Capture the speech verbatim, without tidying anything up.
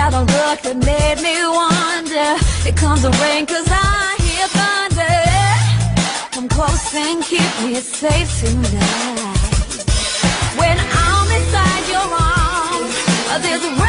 got a look that made me wonder. It comes the rain 'cause I hear thunder. Come close and keep me safe tonight. When I'm inside your arms, there's a